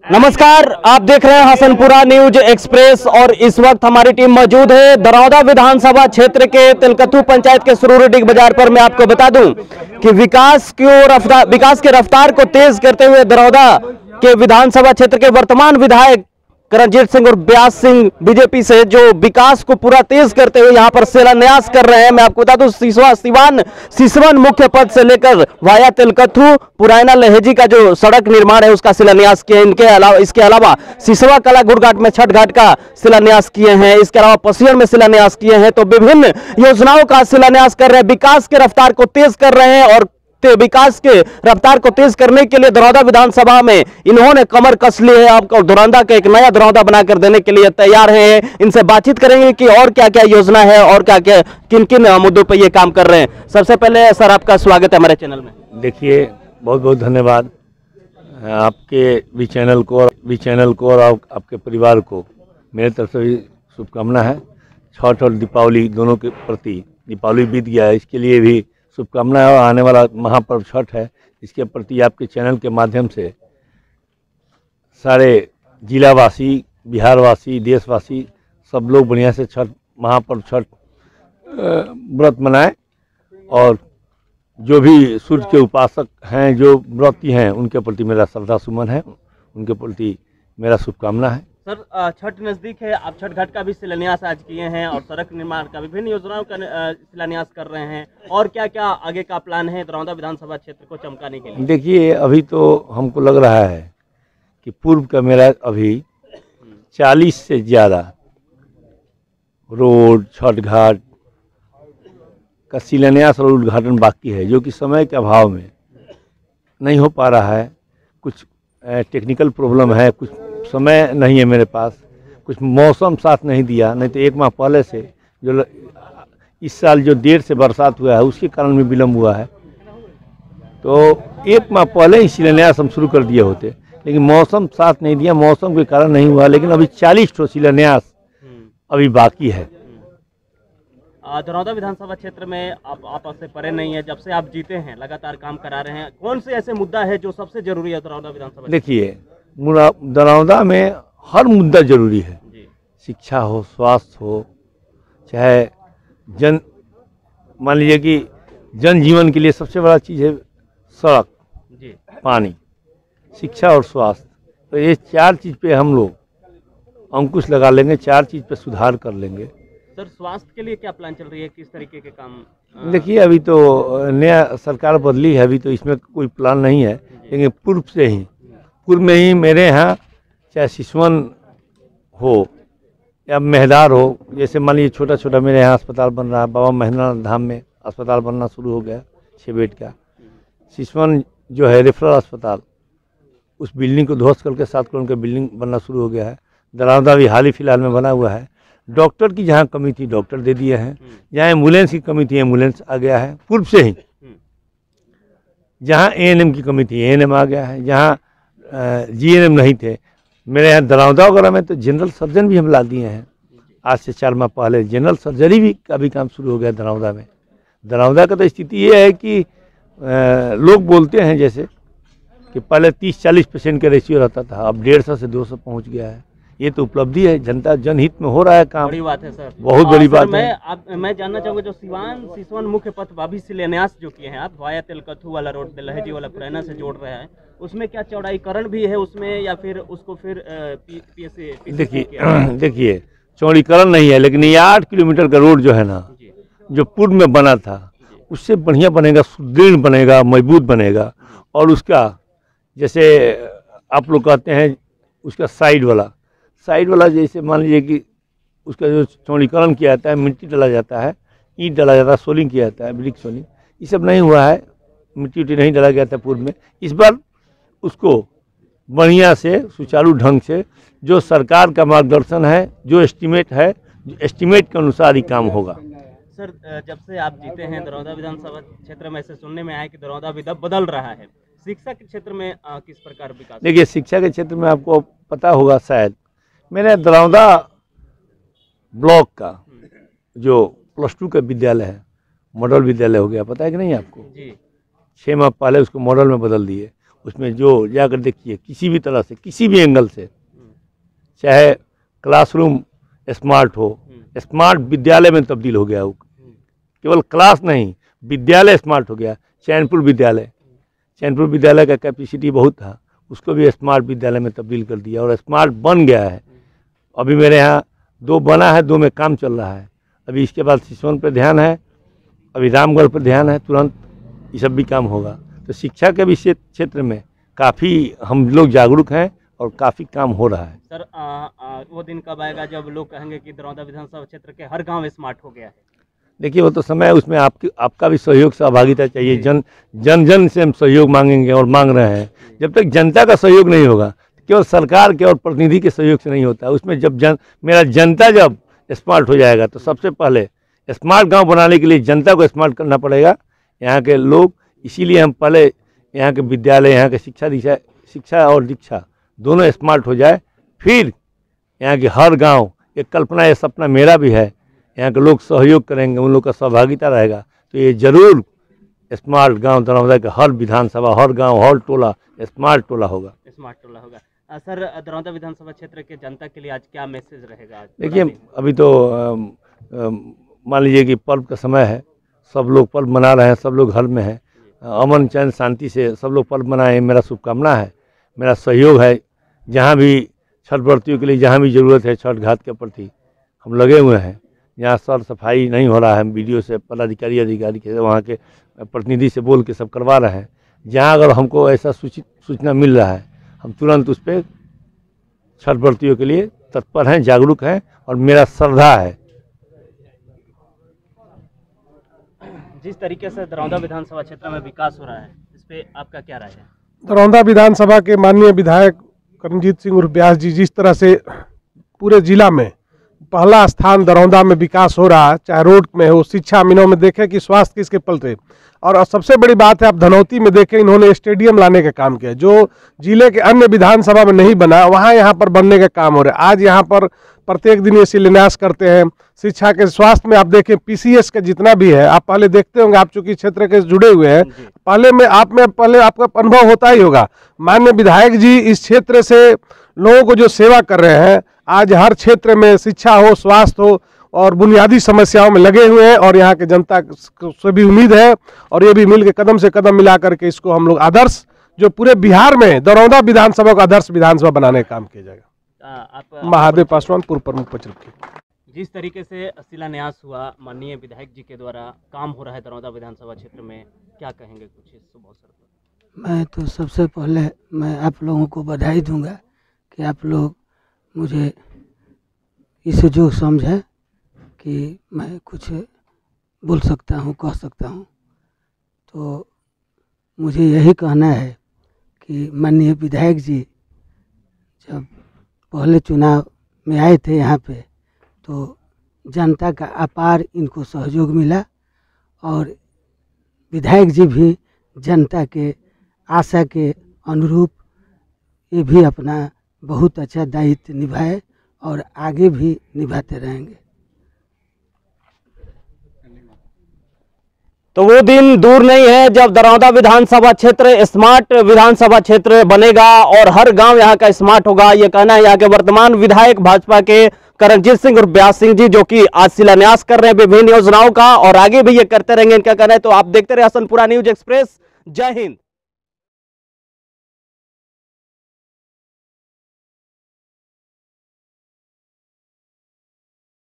नमस्कार, आप देख रहे हैं हसनपुरा न्यूज एक्सप्रेस और इस वक्त हमारी टीम मौजूद है दरौदा विधानसभा क्षेत्र के तिलकथू पंचायत के सुरूरडीग बाजार पर। मैं आपको बता दूं कि विकास के रफ्तार को तेज करते हुए दरौदा के विधानसभा क्षेत्र के वर्तमान विधायक करणजीत सिंह और ब्यास सिंह बीजेपी से जो विकास को पूरा तेज करते हुए यहां पर शिलान्यास कर रहे हैं। मैं आपको बता दूं सिसवन मुख्य पद से लेकर वाया तिलकथू पुराना लहेजी का जो सड़क निर्माण है उसका शिलान्यास किया। इसके अलावा सिसवा कला गुड़घाट में छठ घाट का शिलान्यास किए हैं। इसके अलावा पसियर में शिलान्यास किए हैं। तो विभिन्न योजनाओं का शिलान्यास कर रहे हैं, विकास की रफ्तार को तेज कर रहे हैं और विकास के रफ्तार को तेज करने के लिए दरौदा विधानसभा में इन्होंने कमर कस ली है। आपको दरौदा का एक नया दरौदा बनाकर देने के लिए तैयार हैं। इनसे बातचीत करेंगे कि और क्या क्या योजना है और क्या क्या किन किन मुद्दों पर ये काम कर रहे हैं। सबसे पहले सर आपका स्वागत है हमारे चैनल में। देखिए, बहुत बहुत धन्यवाद आपके भी चैनल को और आपके परिवार को मेरे तरफ से भी शुभकामना है। छठ और दीपावली दोनों के प्रति, दीपावली बीत गया है, इसके लिए भी शुभकामना है और आने वाला महापर्व छठ है, इसके प्रति आपके चैनल के माध्यम से सारे जिलावासी, बिहारवासी, देशवासी सब लोग बढ़िया से छठ महापर्व छठ व्रत मनाएं और जो भी सूर्य के उपासक हैं, जो व्रती हैं, उनके प्रति मेरा श्रद्धा सुमन है, उनके प्रति मेरा शुभकामना है। सर, छठ नजदीक है, आप छठ घाट का भी शिलान्यास आज किए हैं और सड़क निर्माण का विभिन्न योजनाओं का शिलान्यास कर रहे हैं। और क्या क्या आगे का प्लान है दरौदा विधानसभा क्षेत्र को चमकाने के लिए? देखिए, अभी तो हमको लग रहा है कि पूर्व का मेरा अभी 40 से ज़्यादा रोड, छठ घाट का शिलान्यास और उद्घाटन बाकी है, जो कि समय के अभाव में नहीं हो पा रहा है। कुछ टेक्निकल प्रॉब्लम है, कुछ समय नहीं है मेरे पास, कुछ मौसम साथ नहीं दिया। नहीं तो एक माह पहले से जो इस साल जो देर से बरसात हुआ है उसके कारण भी विलम्ब हुआ है, तो एक माह पहले ही शिलान्यास हम शुरू कर दिए होते, लेकिन मौसम साथ नहीं दिया, मौसम के कारण नहीं हुआ। लेकिन अभी 40 ठो शिलान्यास अभी बाकी है। दरौदा विधानसभा क्षेत्र में आप से परे नहीं है, जब से आप जीते हैं लगातार काम करा रहे हैं। कौन से ऐसे मुद्दा है जो सबसे जरूरी है दरौदा विधानसभा? देखिए, दरौदा में हर मुद्दा जरूरी है, शिक्षा हो, स्वास्थ्य हो, चाहे मान लीजिए कि जनजीवन के लिए सबसे बड़ा चीज़ है सड़क, पानी, शिक्षा और स्वास्थ्य। तो ये चार चीज़ पे हम लोग अंकुश लगा लेंगे, चार चीज़ पे सुधार कर लेंगे। सर, स्वास्थ्य के लिए क्या प्लान चल रही है, किस तरीके के काम? देखिए, अभी तो नया सरकार बदली है, अभी तो इसमें कोई प्लान नहीं है, लेकिन पूर्व में ही मेरे यहाँ चाहे सिसवन हो या मेहदार हो, जैसे मान लीजिए छोटा छोटा मेरे यहाँ अस्पताल बन रहा है, बाबा महेंद्रनाथ धाम में अस्पताल बनना शुरू हो गया 6 बेड का। सिसवन जो है रेफरल अस्पताल, उस बिल्डिंग को ध्वस्त करके 7 करोड़ का बिल्डिंग बनना शुरू हो गया है। दरौदा भी हाल ही फिलहाल में बना हुआ है। डॉक्टर की जहाँ कमी थी डॉक्टर दे दिए हैं, जहाँ एम्बुलेंस की कमी थी एम्बुलेंस आ गया है पूर्व से ही, जहाँ ANM की कमी थी ANM आ गया है, जहाँ GNM नहीं थे मेरे यहाँ दरौदा वगैरह में, तो जनरल सर्जन भी हम ला दिए हैं। आज से 4 माह पहले जनरल सर्जरी भी का भी काम शुरू हो गया दरौदा में। दरौदा का तो स्थिति ये है कि लोग बोलते हैं जैसे कि पहले 30-40 पेशेंट का रेशियो रहता था, अब 150 से 200 पहुँच गया है। ये तो उपलब्धि है, जनता जनहित में हो रहा है काम। बड़ी बात है सर, बहुत बड़ी बात है। मैं जानना चाहूँगा जो सिसवन मुख्य पथ अभी शिलान्यास जो किए हैं आप, वाया तिलकथू वाला रोड लहेजी वाला पुराना से जोड़ रहे हैं, उसमें क्या चौड़ाईकरण भी है उसमें या फिर उसको फिर देखिए, चौड़ीकरण नहीं है, लेकिन ये 8 किलोमीटर का रोड जो है ना, जो पूर्व में बना था उससे बढ़िया बनेगा, सुदृढ़ बनेगा, मजबूत बनेगा। और उसका जैसे आप लोग कहते हैं उसका साइड वाला जैसे मान लीजिए कि उसका जो चौड़ीकरण किया जाता है, मिट्टी डाला जाता है, ईंट डाला जाता है, सोलिंग किया जाता है, ब्रिक सोलिंग, ये सब नहीं हुआ है, मिट्टी नहीं डाला गया था पूर्व में। इस बार उसको बढ़िया से सुचारू ढंग से, जो सरकार का मार्गदर्शन है, जो एस्टीमेट है, जो एस्टीमेट के अनुसार ही काम होगा। सर, जब से आप जीते हैं दरौदा विधानसभा क्षेत्र में ऐसे सुनने में आया कि दरौदा बदल रहा है, शिक्षा के क्षेत्र में किस प्रकार विकास? देखिए, शिक्षा के क्षेत्र में आपको पता होगा शायद, मैंने दरौदा ब्लॉक का जो +2 का विद्यालय है, मॉडल विद्यालय हो गया, पता है कि नहीं आपको? 6 माह पहले उसको मॉडल में बदल दिए। उसमें जो जाकर देखिए किसी भी तरह से, किसी भी एंगल से, चाहे क्लासरूम स्मार्ट हो, स्मार्ट विद्यालय में तब्दील हो गया वो, केवल क्लास नहीं विद्यालय स्मार्ट हो गया। चैनपुर विद्यालय का कैपेसिटी बहुत था, उसको भी स्मार्ट विद्यालय में तब्दील कर दिया और स्मार्ट बन गया है। अभी मेरे यहाँ 2 बना है, 2 में काम चल रहा है। अभी इसके बाद सिसोन पर ध्यान है, अभी रामगढ़ पर ध्यान है, तुरंत ये सब भी काम होगा। तो शिक्षा के भी क्षेत्र में काफ़ी हम लोग जागरूक हैं और काफ़ी काम हो रहा है। सर वो दिन कब आएगा जब लोग कहेंगे कि दरौंदा विधानसभा क्षेत्र के हर गांव स्मार्ट हो गया है? देखिए वो तो समय है, उसमें आपका भी सहयोग सहभागिता चाहिए। जन से हम सहयोग मांगेंगे और मांग रहे हैं। जब तक जनता का सहयोग नहीं होगा, केवल सरकार के और प्रतिनिधि के सहयोग से नहीं होता। उसमें जब मेरा जनता जब स्मार्ट हो जाएगा तो सबसे पहले स्मार्ट गांव बनाने के लिए जनता को स्मार्ट करना पड़ेगा, यहाँ के लोग। इसीलिए हम पहले यहाँ के विद्यालय, यहाँ के शिक्षा और दीक्षा दोनों स्मार्ट हो जाए, फिर यहाँ के हर गांव, एक कल्पना, ये सपना मेरा भी है, यहाँ के लोग सहयोग करेंगे, उन लोग का सहभागिता रहेगा तो ये जरूर स्मार्ट गांव दरौंदा के हर विधानसभा, हर गांव, हर टोला स्मार्ट टोला होगा। सर दरौंदा विधानसभा क्षेत्र के जनता के लिए आज क्या मैसेज रहेगा? देखिए अभी तो मान लीजिए कि पर्व का समय है, सब लोग पर्व मना रहे हैं, सब लोग घर में हैं, अमन चैन शांति से सब लोग पर्व मनाएं, मेरा शुभकामना है, मेरा सहयोग है। जहाँ भी छठ व्रतियों के लिए जहाँ भी ज़रूरत है छठ घाट के प्रति हम लगे हुए हैं। यहाँ सर सफाई नहीं हो रहा है, हम वीडियो से अधिकारी के वहाँ के प्रतिनिधि से बोल के सब करवा रहे हैं। जहाँ अगर हमको ऐसा सूचना मिल रहा है, हम तुरंत उस पर छठ व्रतियों के लिए तत्पर हैं, जागरूक हैं और मेरा श्रद्धा है। जिस तरीके से दरौंदा विधानसभा क्षेत्र में विकास हो रहा है, इस पे आपका क्या राय है? दरौंदा विधानसभा के माननीय विधायक करणजीत सिंह उर्फ व्यास जी जिस तरह से पूरे जिला में पहला स्थान दरौंदा में विकास हो रहा है, चाहे रोड में हो, शिक्षा मीनों में देखें कि स्वास्थ्य किसके पलटे, और सबसे बड़ी बात है आप धनौती में देखें इन्होंने स्टेडियम लाने का काम किया जो जिले के अन्य विधानसभा में नहीं बना, वहाँ यहाँ पर बनने का काम हो रहा है। आज यहाँ पर प्रत्येक दिन ये शिलान्यास करते हैं। शिक्षा के, स्वास्थ्य में आप देखें PCS का जितना भी है, आप पहले देखते होंगे, आप चूंकि क्षेत्र के जुड़े हुए हैं, पहले आपका अनुभव होता ही होगा। माननीय विधायक जी इस क्षेत्र से लोगों को जो सेवा कर रहे हैं, आज हर क्षेत्र में शिक्षा हो, स्वास्थ्य हो और बुनियादी समस्याओं में लगे हुए हैं और यहाँ के जनता से भी उम्मीद है और ये भी मिल के कदम से कदम मिला करके इसको हम लोग आदर्श, जो पूरे बिहार में दरौंदा विधानसभा को आदर्श विधानसभा बनाने का काम किया जाएगा। महादेव पासवान, पूर्व प्रमुख पचरुखी। जिस तरीके से शिलान्यास हुआ माननीय विधायक जी के द्वारा, काम हो रहा है दरौंदा विधानसभा क्षेत्र में, क्या कहेंगे कुछ इस अवसर पर? मैं तो सबसे पहले मैं आप लोगों को बधाई दूंगा कि आप लोग मुझे इस जो समझे कि मैं कुछ बोल सकता हूँ, कह सकता हूँ, तो मुझे यही कहना है कि माननीय विधायक जी जब पहले चुनाव में आए थे यहाँ पे, तो जनता का अपार इनको सहयोग मिला और विधायक जी भी जनता के आशा के अनुरूप ये भी अपना बहुत अच्छा दायित्व निभाए और आगे भी निभाते रहेंगे। तो वो दिन दूर नहीं है जब दरौंदा विधानसभा क्षेत्र स्मार्ट विधानसभा क्षेत्र बनेगा और हर गांव यहां का स्मार्ट होगा। ये कहना है यहाँ के वर्तमान विधायक भाजपा के करणजीत सिंह और व्यास सिंह जी, जो कि आज शिलान्यास कर रहे हैं विभिन्न योजनाओं का और आगे भी ये करते रहेंगे, इनका कहना है। तो आप देखते रहे हसनपुरा न्यूज एक्सप्रेस। जय हिंद।